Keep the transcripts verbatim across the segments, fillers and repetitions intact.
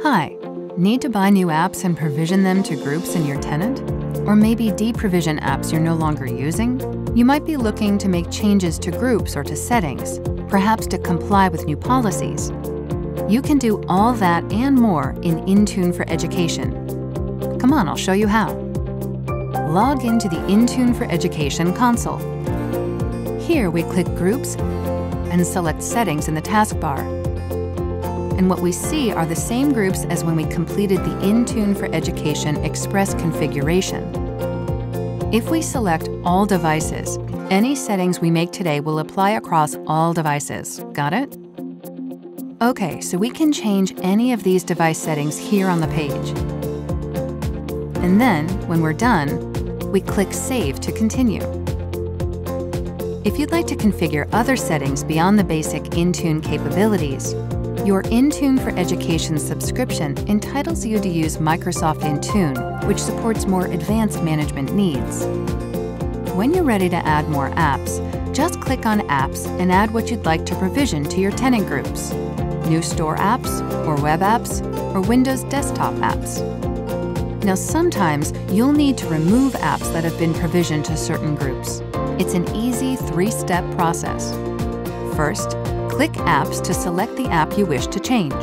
Hi, need to buy new apps and provision them to groups in your tenant? Or maybe deprovision apps you're no longer using? You might be looking to make changes to groups or to settings, perhaps to comply with new policies. You can do all that and more in Intune for Education. Come on, I'll show you how. Log into the Intune for Education console. Here we click Groups and select Settings in the taskbar. And what we see are the same groups as when we completed the Intune for Education Express configuration. If we select All Devices, any settings we make today will apply across all devices. Got it? Okay, so we can change any of these device settings here on the page. And then, when we're done, we click Save to continue. If you'd like to configure other settings beyond the basic Intune capabilities, your Intune for Education subscription entitles you to use Microsoft Intune, which supports more advanced management needs. When you're ready to add more apps, just click on Apps and add what you'd like to provision to your tenant groups: new store apps, or web apps, or Windows desktop apps. Now, sometimes you'll need to remove apps that have been provisioned to certain groups. It's an easy three-step process. First, click Apps to select the app you wish to change.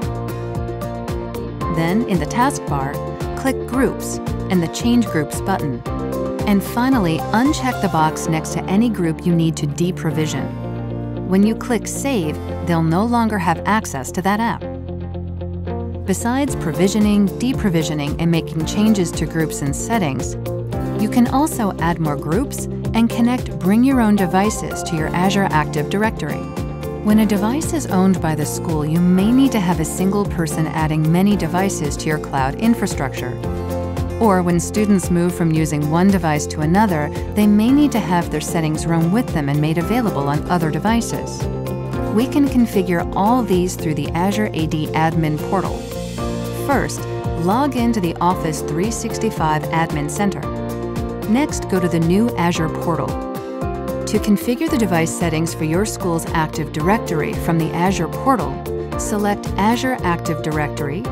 Then, in the taskbar, click Groups and the Change Groups button. And finally, uncheck the box next to any group you need to deprovision. When you click Save, they'll no longer have access to that app. Besides provisioning, deprovisioning, and making changes to groups and settings, you can also add more groups and connect Bring Your Own devices to your Azure Active Directory. When a device is owned by the school, you may need to have a single person adding many devices to your cloud infrastructure. Or when students move from using one device to another, they may need to have their settings run with them and made available on other devices. We can configure all these through the Azure A D Admin portal. First, log into the Office three sixty-five Admin Center. Next, go to the new Azure portal. To configure the device settings for your school's Active Directory from the Azure portal, select Azure Active Directory,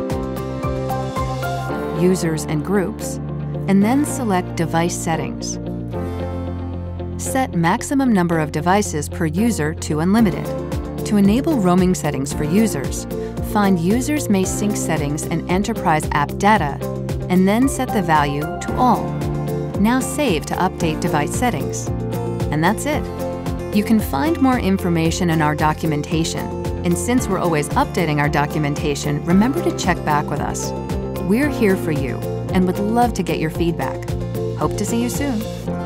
Users and Groups, and then select Device Settings. Set maximum number of devices per user to unlimited. To enable roaming settings for users, find Users May Sync Settings and Enterprise App Data, and then set the value to All. Now save to update device settings. And that's it. You can find more information in our documentation. And since we're always updating our documentation, remember to check back with us. We're here for you and would love to get your feedback. Hope to see you soon.